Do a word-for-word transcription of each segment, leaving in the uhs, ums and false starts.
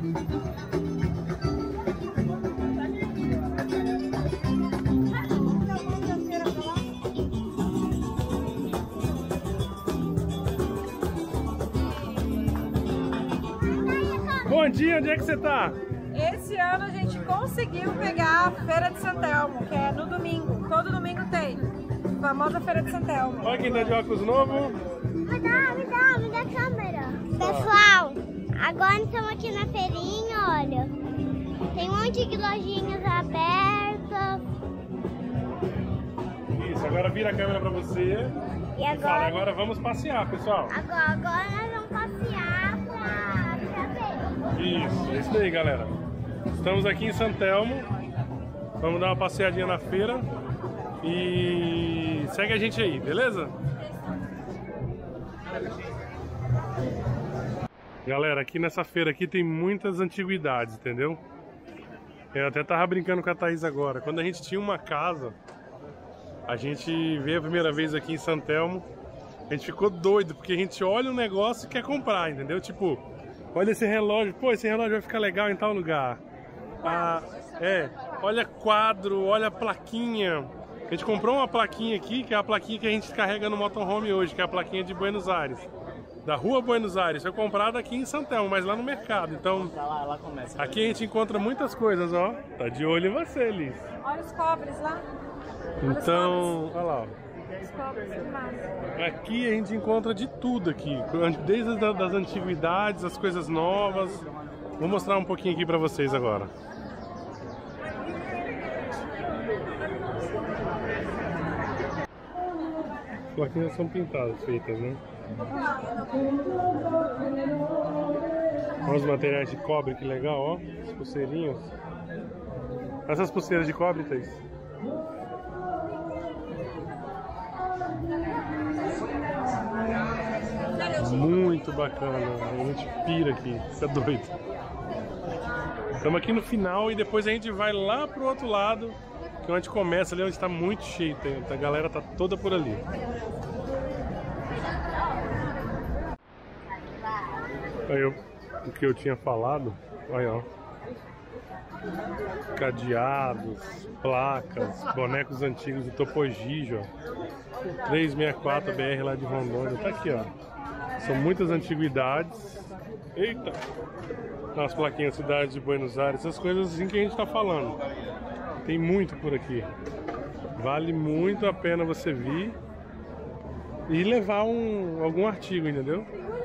Bom dia, onde é que você tá? Esse ano a gente conseguiu pegar a Feira de Santelmo, que é no domingo. Todo domingo tem. A famosa Feira de Santelmo. Olha quem tá de óculos novo. Me dá, me dá, me dá a câmera. Pessoal, agora estamos aqui na feirinha, olha. Tem um monte de lojinhas abertas. Isso, agora vira a câmera pra você. E agora? Fala, agora vamos passear, pessoal. Agora, agora nós vamos passear pra, pra feira. Isso, é isso daí, galera. Estamos aqui em Santelmo. Vamos dar uma passeadinha na feira. E segue a gente aí, beleza? Galera, aqui nessa feira aqui tem muitas antiguidades, entendeu? Eu até tava brincando com a Thaís agora. Quando a gente tinha uma casa, a gente veio a primeira vez aqui em Santelmo, a gente ficou doido, porque a gente olha um negócio e quer comprar, entendeu? Tipo, olha esse relógio, pô, esse relógio vai ficar legal em tal lugar. Ah, é, olha quadro, olha a plaquinha. A gente comprou uma plaquinha aqui, que é a plaquinha que a gente carrega no motorhome hoje, que é a plaquinha de Buenos Aires. Da rua Buenos Aires, foi comprada aqui em Santelmo, mas lá no mercado. Então, aqui a gente encontra muitas coisas, ó. Tá de olho em você, Liz. Olha os cobres lá. Então, olha lá, ó. Os cobres, que massa. Aqui a gente encontra de tudo aqui, desde as das antiguidades, as coisas novas. Vou mostrar um pouquinho aqui pra vocês agora. As plaquinhas são pintadas, feitas, né? Olha os materiais de cobre, que legal, ó. As pulseirinhas. Essas pulseiras de cobre, Thaís. Muito bacana, a gente pira aqui, fica doido. Estamos aqui no final e depois a gente vai lá pro outro lado, que é onde começa ali, onde está muito cheio, a galera tá toda por ali. Aí eu, o que eu tinha falado, olha, ó. Cadeados, placas, bonecos antigos do Topojijo, ó. trezentos e sessenta e quatro B R lá de Rondônia, tá aqui, ó. São muitas antiguidades. Eita! As plaquinhas Cidade de Buenos Aires, essas coisas assim que a gente tá falando. Tem muito por aqui. Vale muito a pena você vir e levar um, algum artigo, entendeu?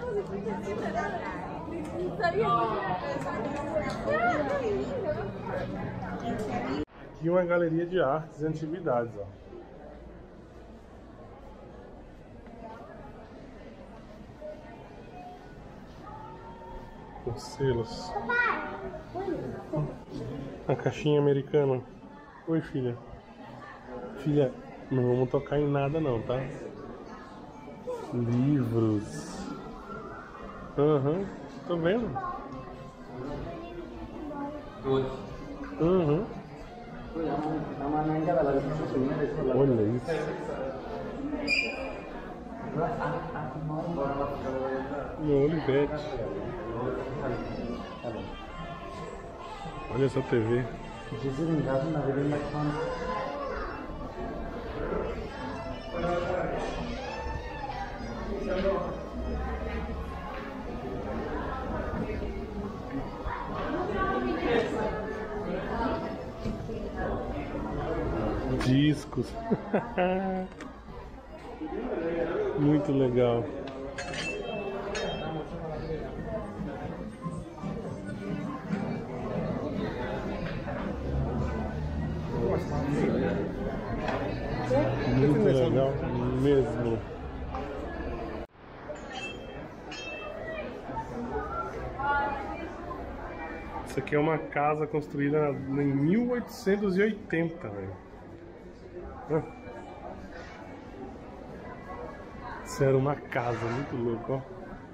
Aqui uma galeria de artes e antiguidades, ó. Com selos. A caixinha americana. Oi, filha. Filha, não vamos tocar em nada não, tá? Livros. Aham, uhum. Tô vendo. Uhum. Olha isso. No Olivete. Olha essa T V. Discos. Muito legal. Muito legal mesmo. Isso aqui é uma casa construída em mil oitocentos e oitenta, velho. Isso era uma casa muito louca, ó.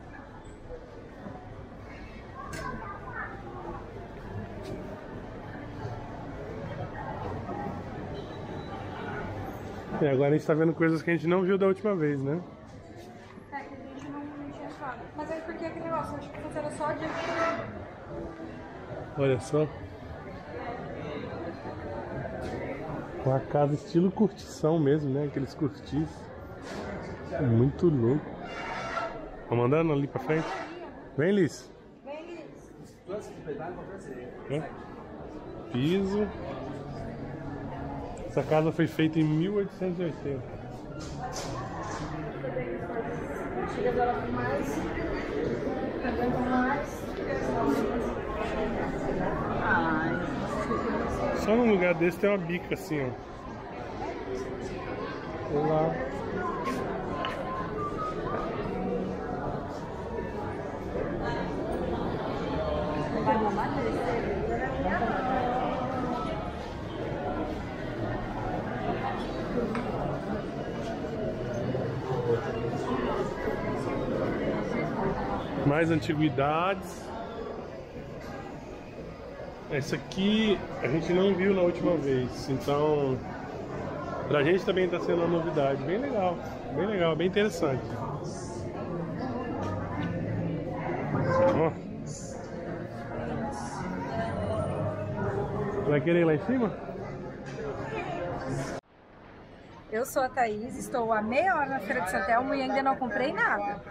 E agora a gente tá vendo coisas que a gente não viu da última vez, né? É, que a gente não, não tinha achado. Mas aí por que aquele negócio? Acho que era só de... Olha só. Com a casa estilo curtição mesmo, né? Aqueles cortiços. É muito louco. Vamos andando ali pra frente? Vem, Liz. Vem, Liz. É. Piso. Essa casa foi feita em mil oitocentos e oitenta. Só num lugar desse tem uma bica assim, ó. Olá. Mais antiguidades. Essa aqui a gente não viu na última vez, então pra gente também está sendo uma novidade. Bem legal, bem legal, bem interessante. Ó. Vai querer ir lá em cima? Eu sou a Thaís, estou há meia hora na Feira de Santelmo e ainda não comprei nada.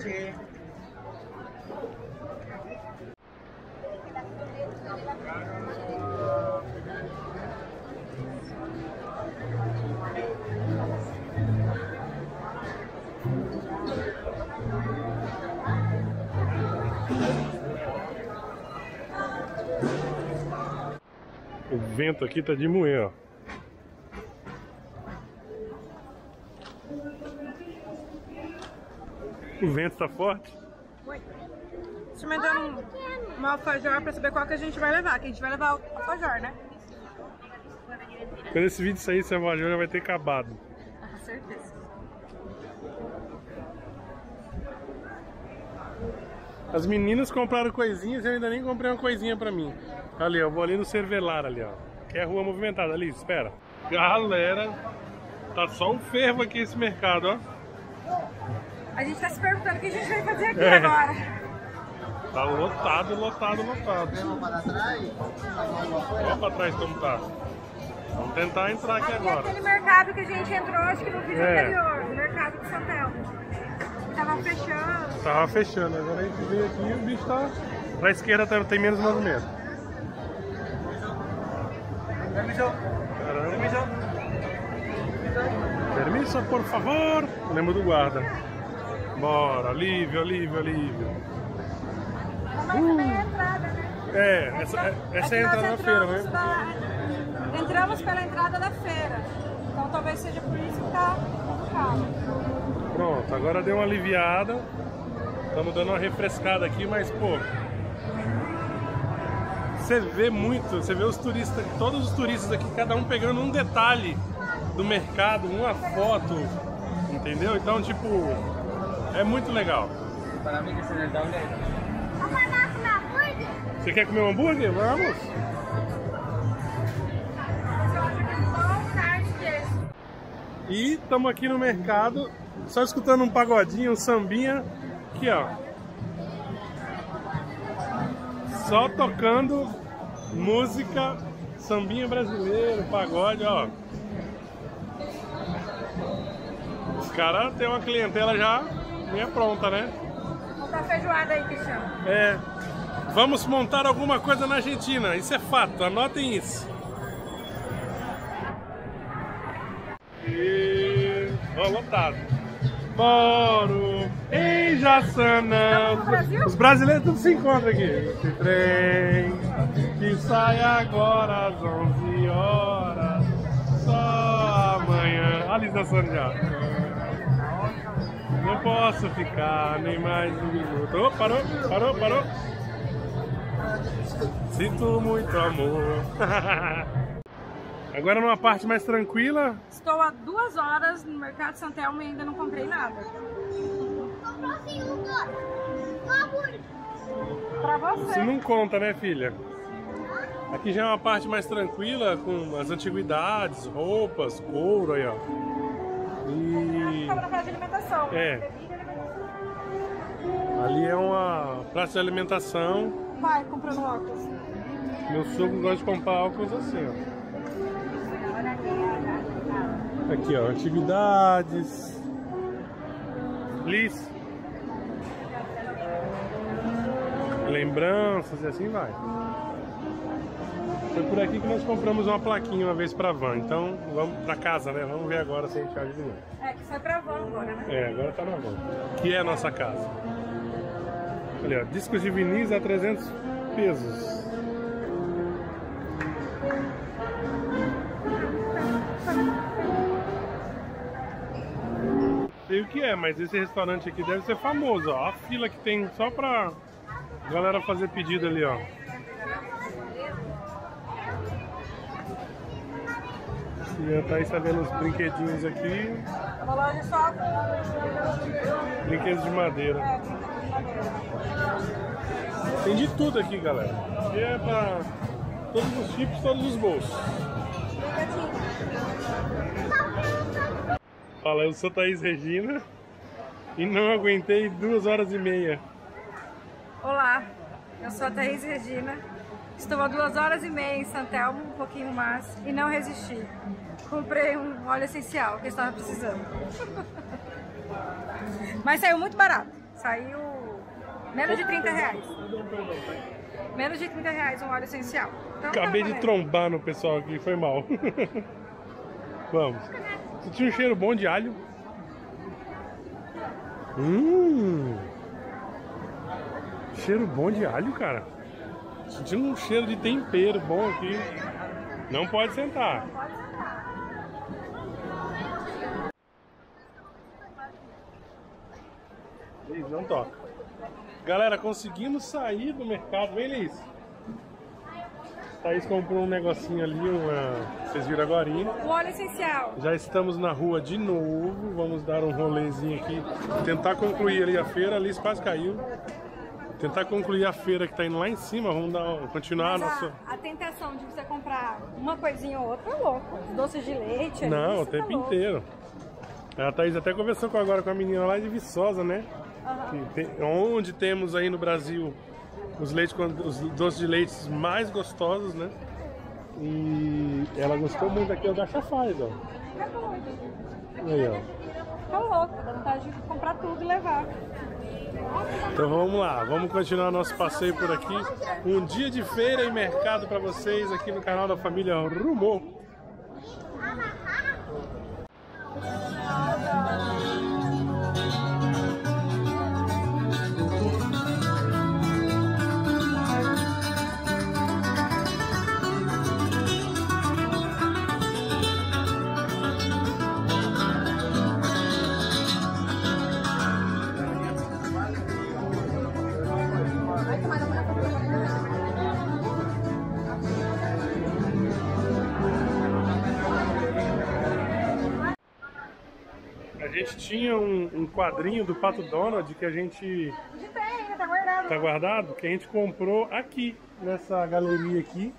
O vento aqui tá de moer, ó. O vento tá forte. Oi. Experimentando um, uma alfajor pra saber qual que a gente vai levar. Que a gente vai levar o alfajor, né? Quando esse vídeo sair, esse alfajor já vai ter acabado. Ah, certeza. As meninas compraram coisinhas e eu ainda nem comprei uma coisinha pra mim. Ali, eu vou ali no Cervelar ali, ó. Que é a rua movimentada ali, espera. Galera, tá só um fervo aqui esse mercado, ó. A gente tá se perguntando o que a gente vai fazer aqui É. agora. Tá lotado, lotado, lotado. Olha pra trás como tá. Vamos tentar entrar aqui Aqui é agora. aquele mercado que a gente entrou, acho que no vídeo É. anterior, o mercado de Santelmo. Tava fechando. Tava fechando, agora a gente veio aqui e o bicho tá... Pra esquerda tá- tem menos movimento. Caramba. Permisso, por favor. Lembro do guarda. Bora, alívio, alívio, alívio. Mas também é a entrada, né? É, essa, é- essa é a que nós entrada da feira, entramos né? da- Entramos pela entrada da feira. Então talvez seja por isso que tá complicado. Pronto, agora deu uma aliviada. Estamos dando uma refrescada aqui, mas pô... Você vê muito, você vê os turistas, todos os turistas aqui, cada um pegando um detalhe do mercado, uma foto, entendeu? Então, tipo, é muito legal. Vamos comer hambúrguer? Você quer comer um hambúrguer? Vamos! E estamos aqui no mercado, só escutando um pagodinho, um sambinha, aqui ó. Só tocando música, sambinha brasileiro, pagode, ó. Os caras têm uma clientela já meio pronta, né? Montar feijoada aí, que chama. É. Vamos montar alguma coisa na Argentina, isso é fato, anotem isso. E... ó, lotado. Moro em Jaçanã. Estamos no Brasil? Os brasileiros tudo se encontram aqui. Esse trem que sai agora às onze horas, só amanhã. Olha a licitação já. Não posso ficar nem mais um minuto. Oh, parou, parou, parou. Sinto muito amor. Agora numa parte mais tranquila. Estou há duas horas no mercado de Santelmo e ainda não comprei nada. Comprou assim um, um hambúrguer. Pra você. Isso não conta, né, filha? Aqui já é uma parte mais tranquila, com as antiguidades, roupas, couro aí, ó. E... Estava na praça de alimentação. É. Ali é uma praça de alimentação. pai comprando óculos? Meu sogro gosta de comprar óculos assim, ó. Aqui, ó, atividades. Liz. Lembranças e assim vai. Foi por aqui que nós compramos uma plaquinha uma vez pra van. Então, vamos pra casa, né? Vamos ver agora se a gente acha de novo. É, que foi pra van agora, né? É, agora tá na van. Que é a nossa casa. Olha, ó, discos de vinis a trezentos pesos. Sei o que é, mas esse restaurante aqui deve ser famoso, ó. A fila que tem só pra galera fazer pedido ali, ó. E a Thaís tá vendo os brinquedinhos aqui. É uma loja só. Brinquedos de madeira. É, brinquedo de madeira. Tem de tudo aqui, galera. Aqui é pra todos os tipos, todos os bolsos. Fala, eu sou Thaís Regina e não aguentei duas horas e meia. Olá, eu sou a Thaís Regina. Estou há duas horas e meia em Santelmo, um pouquinho mais, e não resisti. Comprei um óleo essencial que eu estava precisando. Mas saiu muito barato. Saiu menos de trinta reais. Menos de trinta reais um óleo essencial. Então, Acabei tá de trombar no pessoal aqui, foi mal. Vamos. Você tinha um cheiro bom de alho? Hum. Cheiro bom de alho, cara. Sentindo um cheiro de tempero bom aqui. Não pode sentar. Liz, não toca. Galera, conseguimos sair do mercado. Vem, Liz. Thaís comprou um negocinho ali, uma... vocês viram agora. O óleo essencial. Já estamos na rua de novo. Vamos dar um rolezinho aqui. Tentar concluir ali a feira. A Liz quase caiu. Tentar concluir a feira que tá indo lá em cima. Vamos dar, continuar Mas a a, nossa... a tentação de você comprar uma coisinha ou outra é louco. Doces de leite. ali, Não, o você tempo tá louco. inteiro. A Thaís até conversou com, agora com a menina lá de Viçosa, né? Uhum. Que tem, onde temos aí no Brasil os, leite, os doces de leite mais gostosos, né? E ela gostou muito daquele da Chafaz, ó. É bom. Aí, ó. Tá louco, dá vontade de comprar tudo e levar. Então vamos lá, vamos continuar nosso passeio por aqui. Um dia de feira e mercado para vocês aqui no canal da família Rumo. A gente tinha um, um quadrinho do Pato Donald que a gente Tá guardado. tá guardado, que a gente comprou aqui, nessa galeria aqui.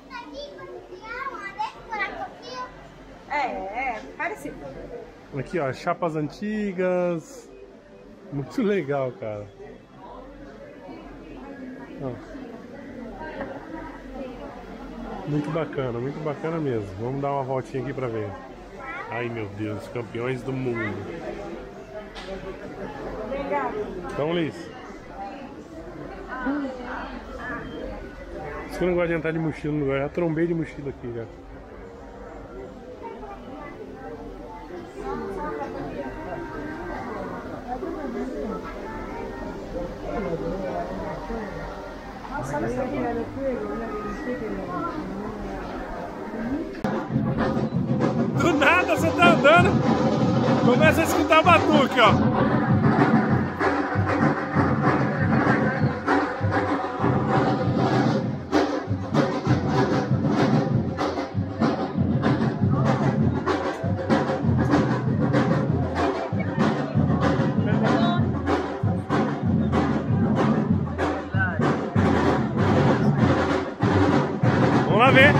É, é, parecido. Aqui, ó, chapas antigas. Muito legal, cara. Ó. Muito bacana, muito bacana mesmo. Vamos dar uma voltinha aqui pra ver. Ai, meu Deus, campeões do mundo. Obrigada. Então, Liz. Isso que eu não gosto de entrar de mochila no lugar. Já trombei de mochila aqui já. Do nada você tá andando, começa a escutar batuque, ó. Vamos lá ver.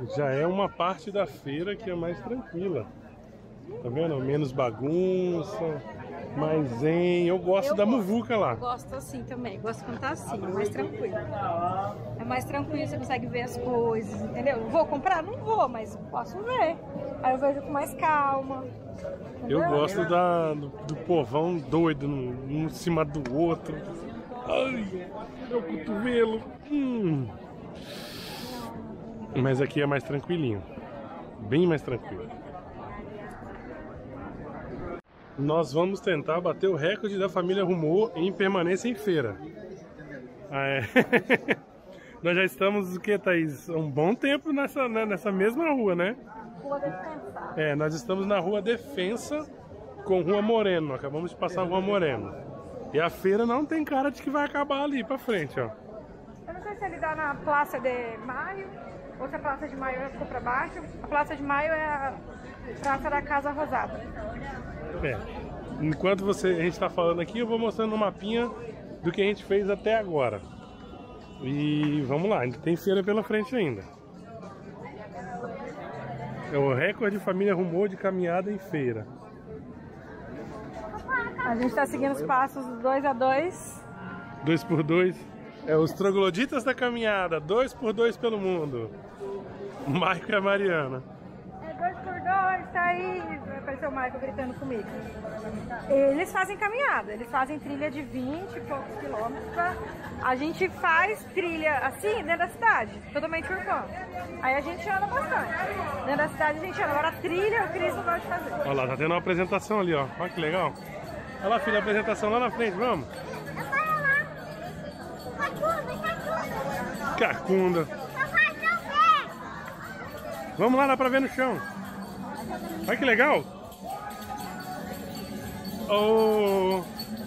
já é uma parte da feira que é mais tranquila. Tá vendo? Menos bagunça, mais zen. Eu gosto Eu da gosto. muvuca lá. Eu gosto assim também, gosto quando tá assim, é mais tranquilo. É mais tranquilo, você consegue ver as coisas, entendeu? Vou comprar? Não vou, mas posso ver. Aí eu vejo com mais calma. Eu entendeu? gosto da, do, do povão doido, um, um em cima do outro. Ai, meu cotovelo. Hum. Mas aqui é mais tranquilinho. Bem mais tranquilo. Nós vamos tentar bater o recorde da família Rumô em permanência em feira. Ah, é. Nós já estamos, o que, Thaís? Um bom tempo nessa, né, nessa mesma rua, né? Rua Defensa. É, nós estamos na Rua Defensa com Rua Moreno. Acabamos de passar a Rua Moreno. E a feira não tem cara de que vai acabar ali pra frente, ó. Eu não sei se ele dá na Praça de Maio ou se a Praça de Maio ficou pra baixo. A Praça de Maio é a Praça da Casa Rosada. É. Enquanto você, a gente está falando aqui, eu vou mostrando um mapinha do que a gente fez até agora. E vamos lá, ainda tem feira pela frente ainda. É o recorde de família Rumô de caminhada em feira. A gente tá seguindo os passos dois a dois. Dois por dois. É os trogloditas da caminhada, dois por dois pelo mundo. O Maico e a Mariana. É dois por dois, tá aí. Apareceu o Maico gritando comigo. Eles fazem caminhada, eles fazem trilha de vinte e poucos quilômetros. Pra... A gente faz trilha assim dentro da cidade, totalmente urbano. Aí a gente anda bastante. Dentro da cidade a gente anda. Agora a trilha o Cris não gosta de fazer. Olha lá, tá tendo uma apresentação ali, ó. Olha que legal. Olha lá, filha, a apresentação lá na frente, vamos? Eu quero lá. Cacunda, cacunda. Cacunda. Papai, não vê. Vamos lá, dá pra ver no chão. Olha que legal. Oh.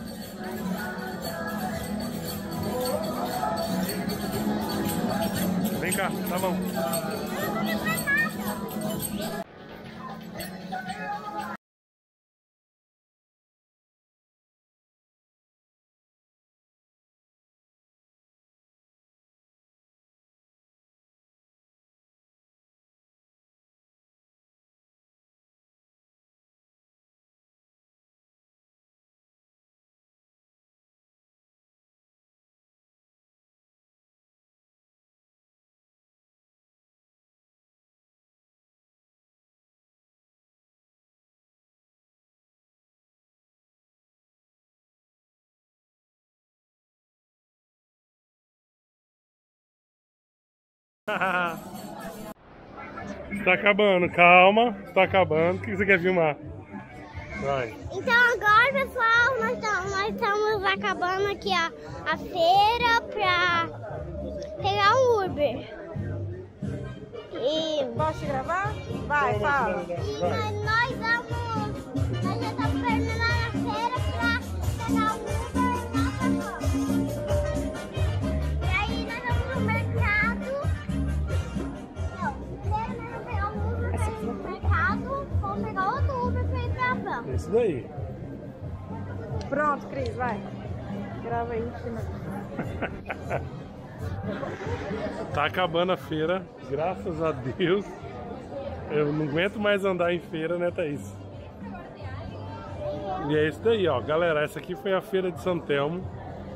Vem cá, tá bom. Está acabando, calma, está acabando. O que você quer filmar? Vai. Então agora, pessoal, nós estamos, nós estamos acabando aqui a, a feira pra pegar um Uber. E, Posso te gravar? Vai, fala. e nós, nós vamos, nós já estamos terminando a feira pra pegar um Uber e nós vamos. E aí nós vamos no mercado. Não, primeiro nós vamos pegar um Uber pra ir no mercado, vamos pegar outro Uber pra ir pra Franca. Isso daí. Pronto, Cris, vai. Grava aí. Tá acabando a feira, graças a Deus. Eu não aguento mais andar em feira, né, Thaís? E é isso daí, ó. Galera, essa aqui foi a feira de São Telmo.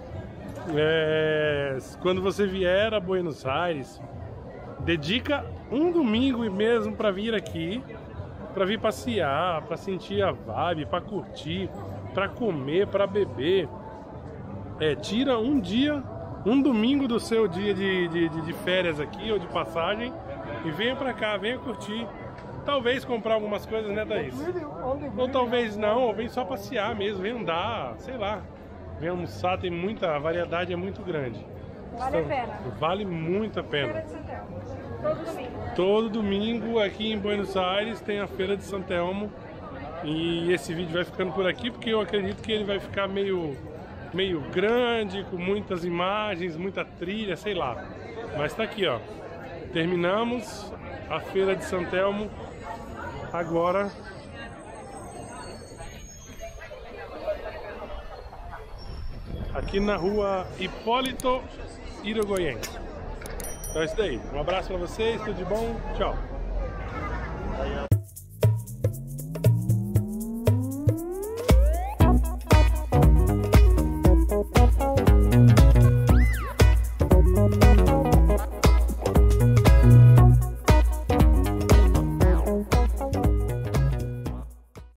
É... Quando você vier a Buenos Aires, dedica um domingo mesmo para vir aqui, para vir passear, para sentir a vibe, para curtir, para comer, para beber. É, tira um dia, um domingo do seu dia de, de, de férias aqui ou de passagem e venha pra cá, venha curtir. Talvez comprar algumas coisas, né, Thaís? Ou talvez não, ou vem só passear mesmo, vem andar, sei lá. Vem almoçar, tem muita, a variedade é muito grande. Vale a pena. Vale muito a Feira pena. de São Telmo. Todo domingo. Todo domingo aqui em Buenos Aires tem a Feira de São Telmo. E esse vídeo vai ficando por aqui porque eu acredito que ele vai ficar meio, meio grande, com muitas imagens, muita trilha, sei lá. Mas tá aqui, ó. Terminamos a Feira de São Telmo. Agora aqui na rua Hipólito Yrigoyen. Então é isso daí. Um abraço pra vocês, tudo de bom. Tchau.